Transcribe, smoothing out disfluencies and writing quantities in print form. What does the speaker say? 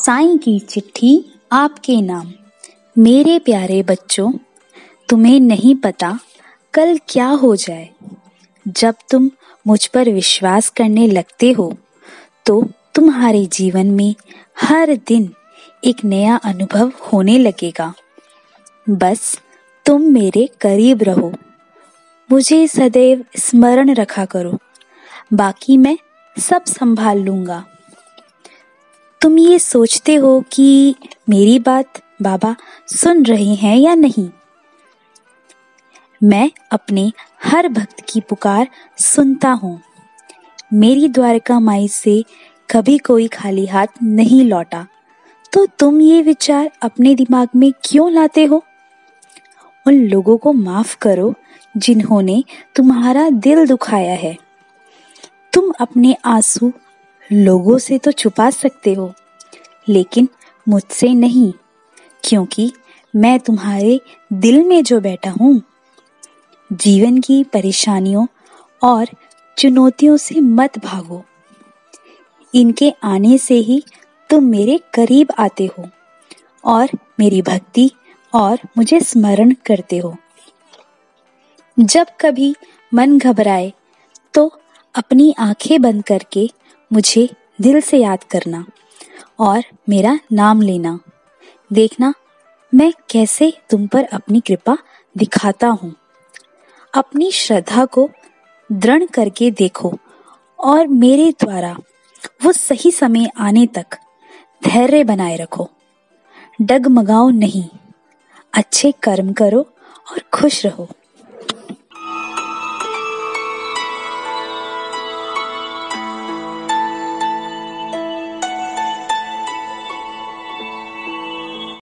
साईं की चिट्ठी आपके नाम। मेरे प्यारे बच्चों, तुम्हें नहीं पता कल क्या हो जाए। जब तुम मुझ पर विश्वास करने लगते हो तो तुम्हारे जीवन में हर दिन एक नया अनुभव होने लगेगा। बस तुम मेरे करीब रहो, मुझे सदैव स्मरण रखा करो, बाकी मैं सब संभाल लूंगा। तुम ये सोचते हो कि मेरी बात बाबा सुन रहे हैं या नहीं। मैं अपने हर भक्त की पुकार सुनता हूँ। मेरी द्वारका माई से कभी कोई खाली हाथ नहीं लौटा, तो तुम ये विचार अपने दिमाग में क्यों लाते हो? उन लोगों को माफ करो जिन्होंने तुम्हारा दिल दुखाया है। तुम अपने आंसू लोगों से तो छुपा सकते हो, लेकिन मुझसे नहीं, क्योंकि मैं तुम्हारे दिल में जो बैठा हूँ। जीवन की परेशानियों और चुनौतियों से मत भागो। इनके आने से ही तुम मेरे करीब आते हो और मेरी भक्ति और मुझे स्मरण करते हो। जब कभी मन घबराए तो अपनी आंखें बंद करके मुझे दिल से याद करना और मेरा नाम लेना। देखना मैं कैसे तुम पर अपनी कृपा दिखाता हूँ। अपनी श्रद्धा को दृढ़ करके देखो और मेरे द्वारा वो सही समय आने तक धैर्य बनाए रखो। डगमगाओ नहीं, अच्छे कर्म करो और खुश रहो।